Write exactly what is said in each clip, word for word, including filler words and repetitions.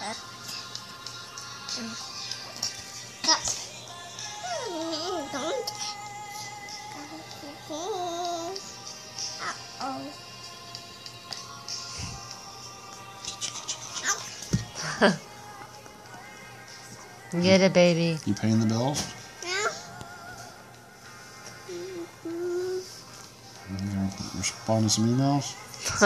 Get it, baby. You paying the bills? Yeah. You're responding to some emails?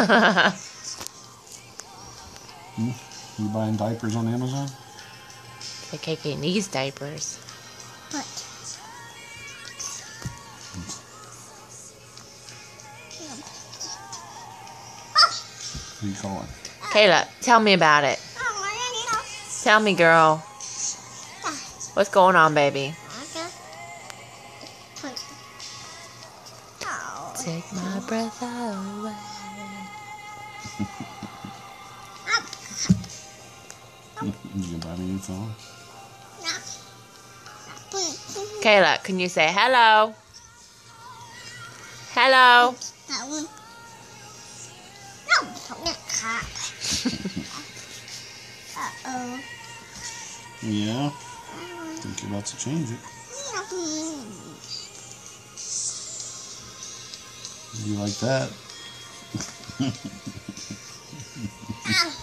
hmm? You buying diapers on Amazon? The K K needs diapers. What? Who you calling? Kayla, tell me about it. Tell me, girl. What's going on, baby? Take my breath away. You gonna buy me a new phone? Kayla, can you say hello? Hello? That one. No, don't get caught. Uh-oh. Yeah? I think you're about to change it. You like that?